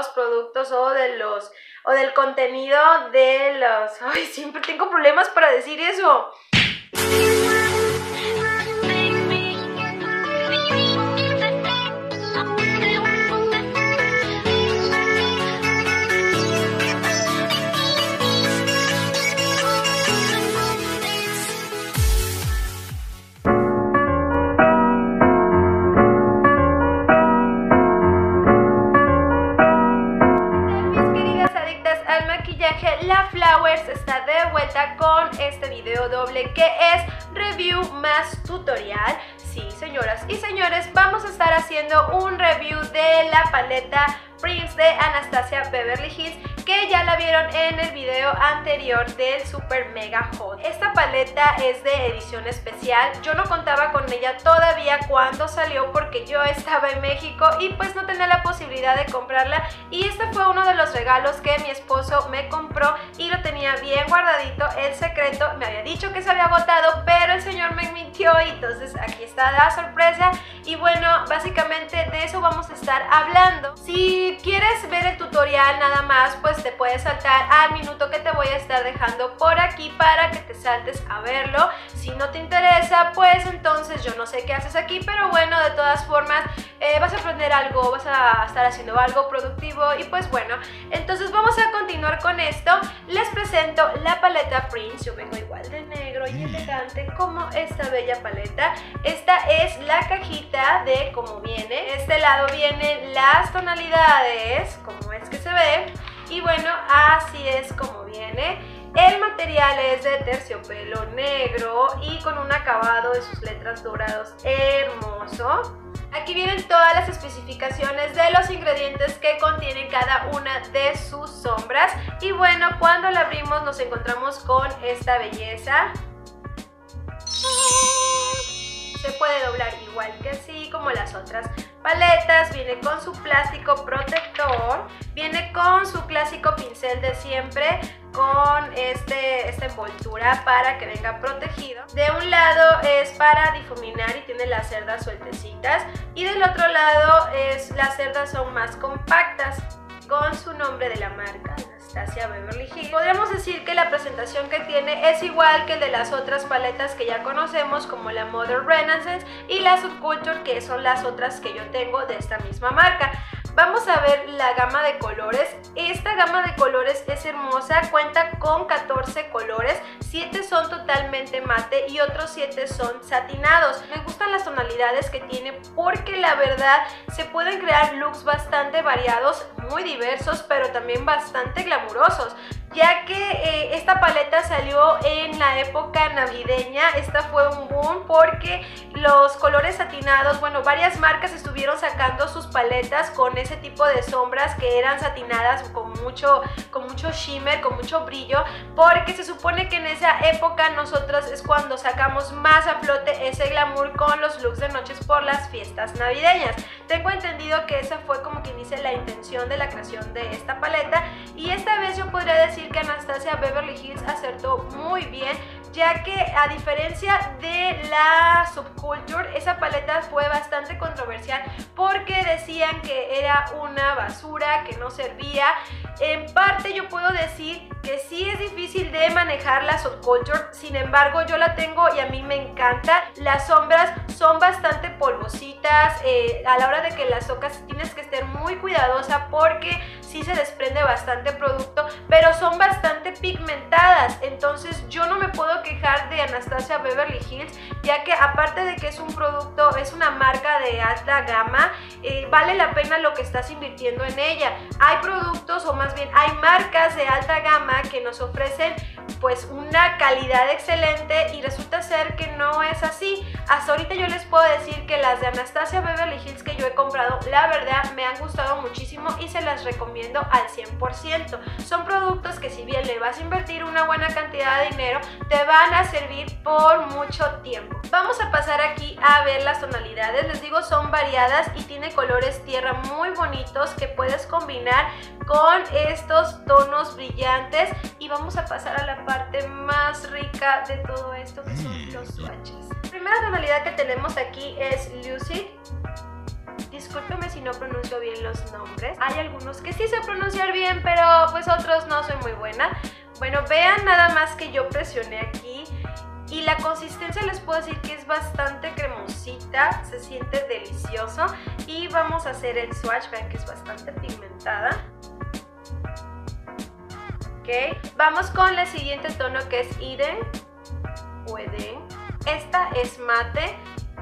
los productos o del contenido de los... Ay, siempre tengo problemas para decir eso. La Flowers está de vuelta con este video doble que es review más tutorial. Sí, señoras y señores, vamos a estar haciendo un review de la paleta Prince de Anastasia Beverly Hills, que ya la vieron en el video anterior del Super Mega Hot. Esta paleta es de edición especial. Yo no contaba con ella todavía cuando salió porque yo estaba en México y pues no tenía la posibilidad de comprarla, y este fue uno de los regalos que mi esposo me compró y lo tenía bien guardadito, el secreto. Me había dicho que se había agotado, pero el señor me mintió y entonces aquí está la sorpresa. Y bueno, básicamente de eso vamos a estar hablando. Si quieres ver el tutorial nada más, pues te puedes saltar al minuto que te voy a estar dejando por aquí para que te saltes a verlo. Si no te interesa, pues entonces yo no sé qué haces aquí, pero bueno, de todas formas vas a aprender algo, vas a estar haciendo algo productivo. Y pues bueno, entonces vamos a continuar con esto. Les presento la paleta Prince. Yo vengo igual de negro y elegante como esta bella paleta. Esta es la cajita de cómo viene. Este lado vienen las tonalidades, como es que se ve. Y bueno, así es como viene. El material es de terciopelo negro y con un acabado de sus letras dorados hermoso. Aquí vienen todas las especificaciones de los ingredientes que contienen cada una de sus sombras. Y bueno, cuando la abrimos nos encontramos con esta belleza. Se puede doblar igual que así como las otras paletas. Viene con su plástico protector, viene con su clásico pincel de siempre, con esta envoltura para que venga protegido. De un lado es para difuminar y tiene las cerdas sueltecitas, y del otro lado las cerdas son más compactas, con su nombre de la marca, Anastasia Beverly Hills. Podríamos decir que la presentación que tiene es igual que el de las otras paletas que ya conocemos, como la Modern Renaissance y la Subculture, que son las otras que yo tengo de esta misma marca. Vamos a ver la gama de colores. Esta gama de colores es hermosa, cuenta con 14 colores, 7 son totalmente mate y otros 7 son satinados. Me gustan las tonalidades que tiene porque la verdad se pueden crear looks bastante variados, muy diversos, pero también bastante glamurosos, ya que esta paleta salió en la época navideña. Esta fue un boom porque los colores satinados, bueno, varias marcas estuvieron sacando sus paletas con ese tipo de sombras que eran satinadas con mucho shimmer, con mucho brillo, porque se supone que en esa época nosotros es cuando sacamos más a flote ese glamour con los looks de noches por las fiestas navideñas. Tengo entendido que esa fue, como quien dice, la intención de la creación de esta paleta, y esta vez yo podría decir que Anastasia Beverly Hills acertó muy bien, ya que a diferencia de la Subculture, esa paleta fue bastante controversial porque decían que era una basura, que no servía. En parte yo puedo decir que sí es difícil de manejar la Subculture, sin embargo yo la tengo y a mí me encanta. Las sombras son bastante polvositas, a la hora de que las tocas tienes que estar muy cuidadosa porque sí se desprende bastante producto, pero son bastante pigmentadas. Entonces yo no me puedo quejar de Anastasia Beverly Hills, ya que aparte de que es un producto, es una marca de alta gama, vale la pena lo que estás invirtiendo en ella. Hay productos, o más bien hay marcas de alta gama que nos ofrecen pues una calidad excelente, y resulta ser que no es así. Hasta ahorita yo les puedo decir que las de Anastasia Beverly Hills que yo he comprado, la verdad me han gustado muchísimo y se las recomiendo al 100%. Son productos que, si bien le vas a invertir una buena cantidad de dinero, te van a servir por mucho tiempo. Vamos a pasar aquí a ver las tonalidades. Les digo, son variadas y tiene colores tierra muy bonitos que puedes combinar con estos tonos brillantes. Y vamos a pasar a la parte más rica de todo esto, que son los swatches. La primera tonalidad que tenemos aquí es Lucid. Discúlpeme si no pronuncio bien los nombres. Hay algunos que sí sé pronunciar bien, pero pues otros no, soy muy buena. Bueno, vean nada más que yo presioné aquí y la consistencia les puedo decir que es bastante cremosita, se siente delicioso. Y vamos a hacer el swatch, vean que es bastante pigmentada. Ok, vamos con el siguiente tono que es Eden o Eden. Esta es mate.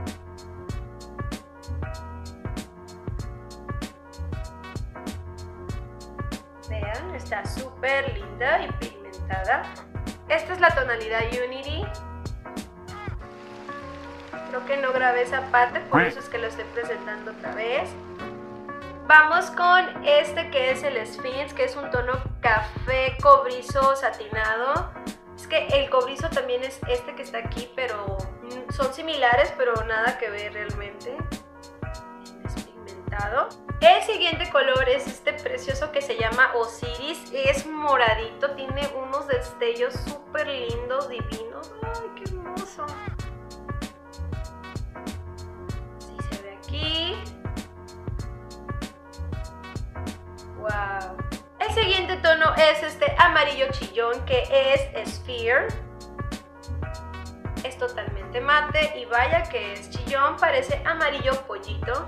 Vean, está súper linda y pigmentada. Esta es la tonalidad Unity. Creo que no grabé esa parte, por eso es que lo estoy presentando otra vez. Vamos con este que es el Sphinx, que es un tono café cobrizo satinado. Es que el cobrizo también es este que está aquí, pero son similares, pero nada que ver realmente. Es pigmentado. El siguiente color es este precioso que se llama Osiris. Es moradito, tiene unos destellos súper lindos, divinos. ¡Ay, qué hermoso! Así se ve aquí. ¡Wow! El siguiente tono es este amarillo chillón que es Sphere. Es totalmente mate y vaya que es chillón, parece amarillo pollito.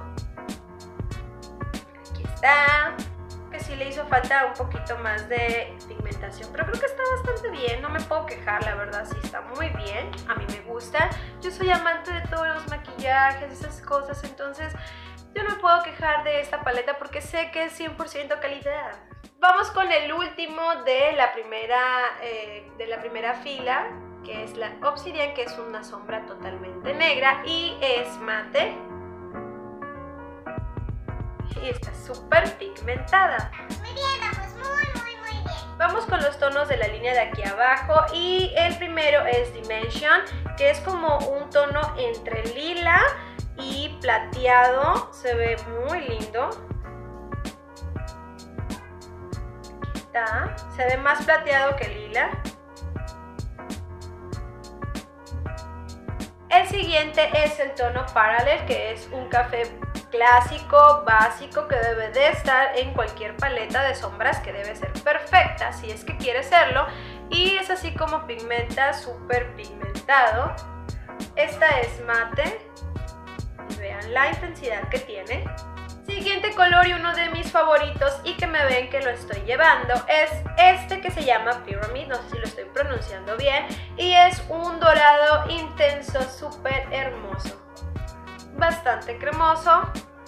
Que sí le hizo falta un poquito más de pigmentación, pero creo que está bastante bien, no me puedo quejar, la verdad, sí está muy bien, a mí me gusta. Yo soy amante de todos los maquillajes, esas cosas, entonces yo no me puedo quejar de esta paleta porque sé que es 100% calidad. Vamos con el último de la primera fila, que es la Obsidian, que es una sombra totalmente negra y es mate. Y está súper pigmentada. Muy bien, vamos muy bien. Vamos con los tonos de la línea de aquí abajo y el primero es Dimension, que es como un tono entre lila y plateado, se ve muy lindo. Aquí está, se ve más plateado que lila. El siguiente es el tono Parallel, que es un café clásico, básico, que debe de estar en cualquier paleta de sombras, que debe ser perfecta si es que quiere serlo, y es así como pigmenta, súper pigmentado. Esta es mate, y vean la intensidad que tiene. Siguiente color y uno de mis favoritos y que me ven que lo estoy llevando es este que se llama Pyramid, no sé si lo estoy pronunciando bien, y es un dorado intenso, súper hermoso. Bastante cremoso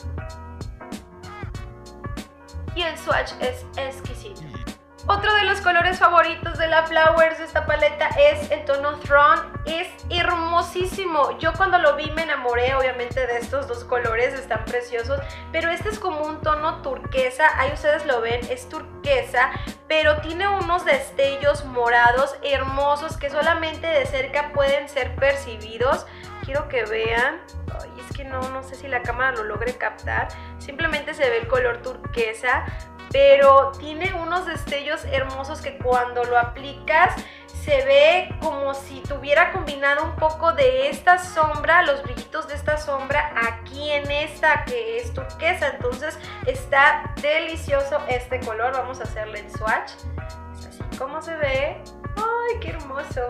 y el swatch es exquisito. Otro de los colores favoritos de la Flowers de esta paleta es el tono Throne. Es hermosísimo. Yo cuando lo vi me enamoré obviamente de estos dos colores, están preciosos, pero este es como un tono turquesa, ahí ustedes lo ven, es turquesa, pero tiene unos destellos morados hermosos que solamente de cerca pueden ser percibidos. Quiero que vean. Ay, es que no sé si la cámara lo logre captar. Simplemente se ve el color turquesa, pero tiene unos destellos hermosos que cuando lo aplicas se ve como si tuviera combinado un poco de esta sombra, los brillitos de esta sombra aquí en esta que es turquesa. Entonces está delicioso este color. Vamos a hacerle el swatch. Es así como se ve. ¡Ay, qué hermoso!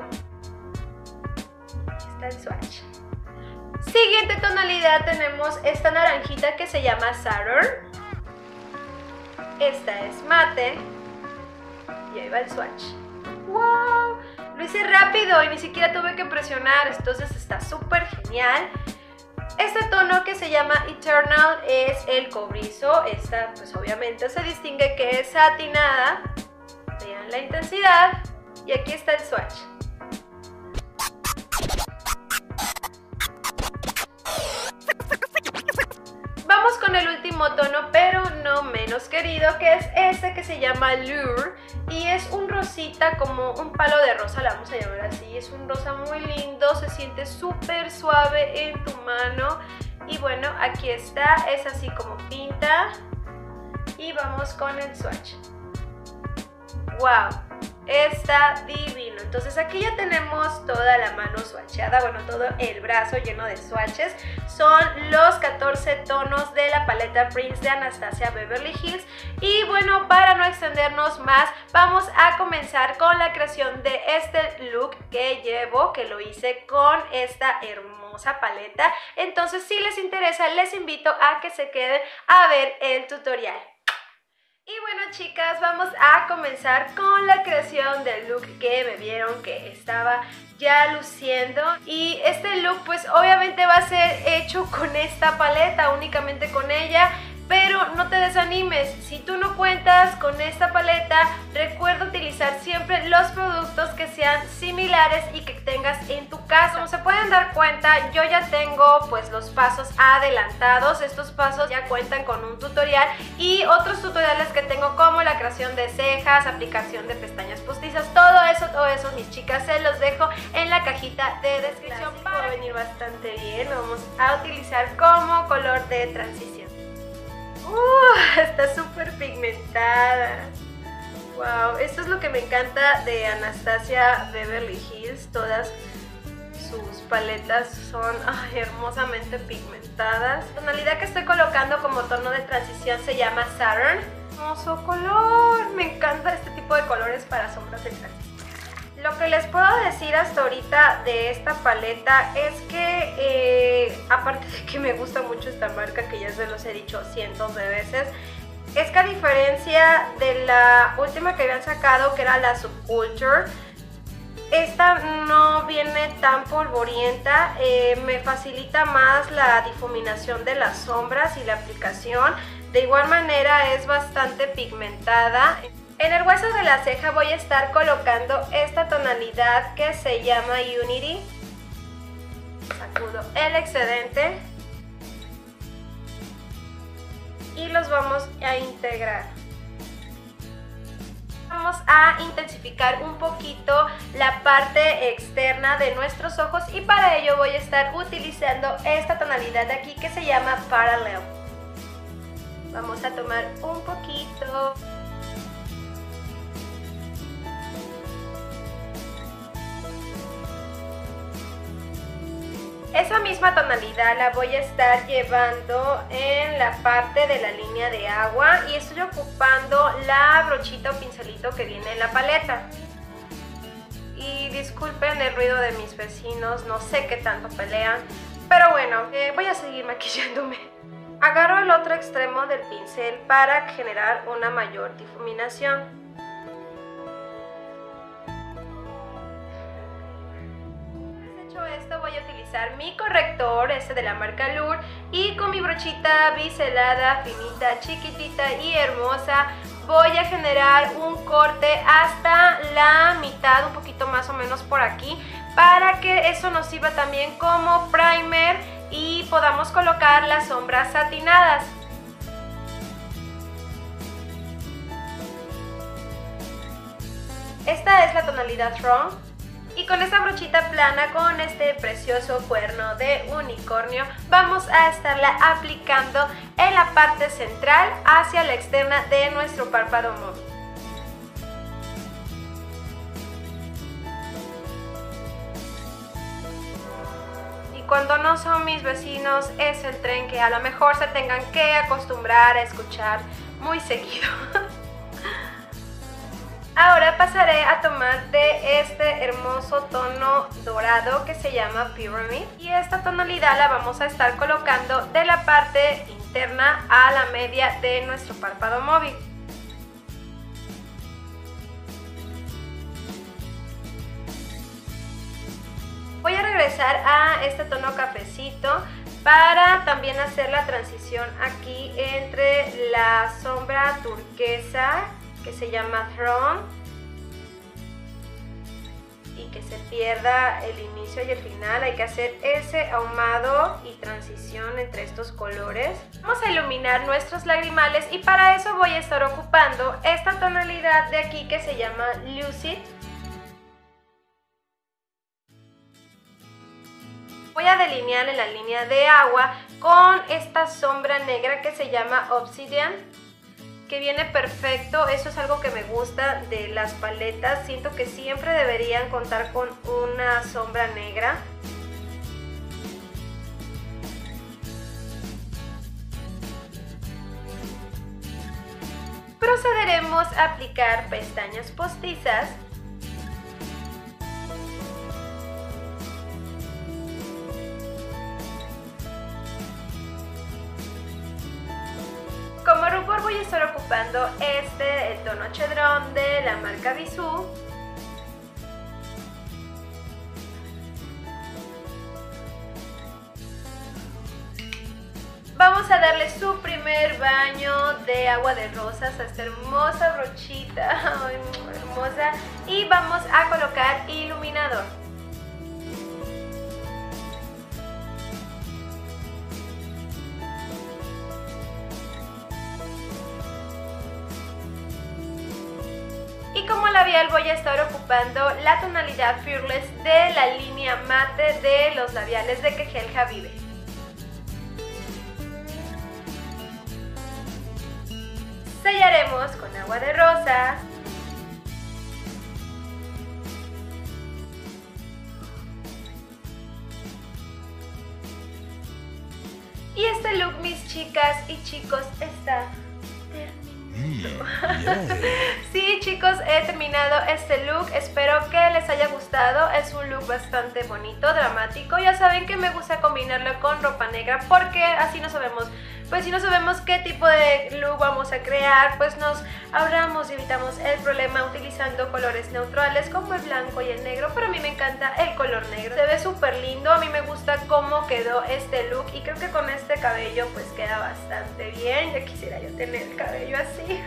Aquí está el swatch. Siguiente tonalidad tenemos esta naranjita que se llama Saturn. Esta es mate. Y ahí va el swatch. ¡Wow! Lo hice rápido y ni siquiera tuve que presionar, entonces está súper genial. Este tono que se llama Eternal es el cobrizo. Esta pues obviamente se distingue que es satinada. Vean la intensidad. Y aquí está el swatch. Vamos con el último tono, pero no menos querido, que es este que se llama Lure. Y es un rosita, como un palo de rosa, la vamos a llamar así. Es un rosa muy lindo, se siente súper suave en tu mano. Y bueno, aquí está, es así como pinta. Y vamos con el swatch. ¡Wow! Está divino. Entonces aquí ya tenemos toda la mano swatcheada, bueno, todo el brazo lleno de swatches. Son los 14 tonos de la paleta Prince de Anastasia Beverly Hills. Y bueno, para no extendernos más, vamos a comenzar con la creación de este look que llevo, que lo hice con esta hermosa paleta. Entonces, si les interesa, les invito a que se queden a ver el tutorial. Y bueno, chicas, vamos a comenzar con la creación del look que me vieron que estaba ya luciendo. Y este look pues obviamente va a ser hecho con esta paleta, únicamente con ella. Pero no te desanimes, si tú no cuentas con esta paleta, recuerda utilizar siempre los productos que sean similares y que tengas en tu casa. Como se pueden dar cuenta, yo ya tengo pues los pasos adelantados. Estos pasos ya cuentan con un tutorial y otros tutoriales que tengo, como la creación de cejas, aplicación de pestañas postizas, todo eso mis chicas, se los dejo en la cajita de descripción. Va a venir bastante bien. Lo vamos a utilizar como color de transición. Está súper pigmentada. Wow, esto es lo que me encanta de Anastasia Beverly Hills. Todas sus paletas son hermosamente pigmentadas. La tonalidad que estoy colocando como tono de transición se llama Saturn. Hermoso color, me encanta este tipo de colores para sombras de transición. Lo que les puedo decir hasta ahorita de esta paleta es que, aparte de que me gusta mucho esta marca, que ya se los he dicho cientos de veces, es que a diferencia de la última que habían sacado, que era la Subculture, esta no viene tan polvorienta, me facilita más la difuminación de las sombras y la aplicación. De igual manera es bastante pigmentada. En el hueso de la ceja voy a estar colocando esta tonalidad que se llama Unity. Sacudo el excedente y los vamos a integrar. Vamos a intensificar un poquito la parte externa de nuestros ojos y para ello voy a estar utilizando esta tonalidad de aquí que se llama Parallel. Vamos a tomar un poquito. Esa misma tonalidad la voy a estar llevando en la parte de la línea de agua y estoy ocupando la brochita o pincelito que viene en la paleta. Y disculpen el ruido de mis vecinos, no sé qué tanto pelean, pero bueno, voy a seguir maquillándome. Agarro el otro extremo del pincel para generar una mayor difuminación. Esto voy a utilizar mi corrector, este de la marca Lure, y con mi brochita biselada, finita, chiquitita y hermosa voy a generar un corte hasta la mitad, un poquito más o menos por aquí, para que eso nos sirva también como primer y podamos colocar las sombras satinadas. Esta es la tonalidad Throne. Y con esta brochita plana, con este precioso cuerno de unicornio, vamos a estarla aplicando en la parte central hacia la externa de nuestro párpado móvil. Y cuando no son mis vecinos, es el tren que a lo mejor se tengan que acostumbrar a escuchar muy seguido. Ahora pasaré a tomar de este hermoso tono dorado que se llama Pyramid y esta tonalidad la vamos a estar colocando de la parte interna a la media de nuestro párpado móvil. Voy a regresar a este tono cafecito para también hacer la transición aquí entre la sombra turquesa que se llama Throne y que se pierda el inicio y el final. Hay que hacer ese ahumado y transición entre estos colores. Vamos a iluminar nuestros lagrimales y para eso voy a estar ocupando esta tonalidad de aquí que se llama Lucid. Voy a delinear en la línea de agua con esta sombra negra que se llama Obsidian. que viene perfecto. Eso es algo que me gusta de las paletas. Siento que siempre deberían contar con una sombra negra. Procederemos a aplicar pestañas postizas. Como rubor voy a estar ocupando el tono Chedrón de la marca Bisú. Vamos a darle su primer baño de agua de rosas a esta hermosa brochita, ay, hermosa, y vamos a colocar iluminador. Y como labial voy a estar ocupando la tonalidad Fearless de la línea mate de los labiales de Kegel Habibe. Sellaremos con agua de rosa. Y este look, mis chicas y chicos, está terminado. Sí, chicos, he terminado este look. Espero que les haya gustado. Es un look bastante bonito, dramático. Ya saben que me gusta combinarlo con ropa negra porque así no sabemos. Pues si no sabemos qué tipo de look vamos a crear, pues nos ahorramos y evitamos el problema utilizando colores neutrales como el blanco y el negro. Pero a mí me encanta el color negro, se ve súper lindo. A mí me gusta cómo quedó este look y creo que con este cabello pues queda bastante bien. Ya quisiera yo tener el cabello así.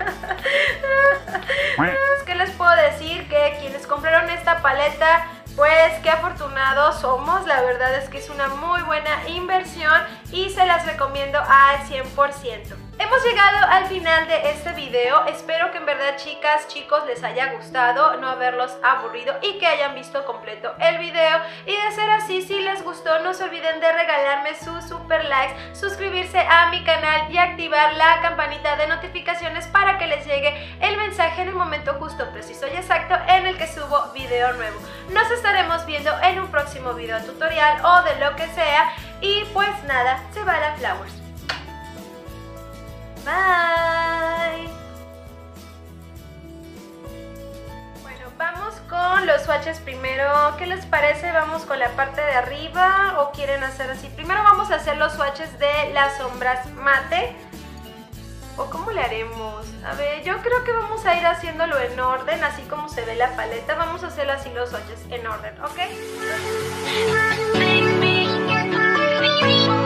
¿Qué les puedo decir? Que quienes compraron esta paleta, pues qué afortunados somos. La verdad es que es una muy buena inversión y se las recomiendo al 100%. Hemos llegado al final de este video. Espero que en verdad, chicas, chicos, les haya gustado, no haberlos aburrido y que hayan visto completo el video. Y de ser así, si les gustó, no se olviden de regalarme sus super likes, suscribirse a mi canal y activar la campanita de notificaciones para que les llegue el mensaje en el momento justo, preciso y exacto en el que subo video nuevo. Nos estaremos viendo en un próximo video tutorial o de lo que sea. Y pues nada, se va la Flowers. Bye. Bueno, vamos con los swatches primero. ¿Qué les parece? ¿Vamos con la parte de arriba o quieren hacer así? Primero vamos a hacer los swatches de las sombras mate. ¿O cómo le haremos? A ver, yo creo que vamos a ir haciéndolo en orden, así como se ve la paleta. Vamos a hacerlo así los swatches en orden, ¿ok?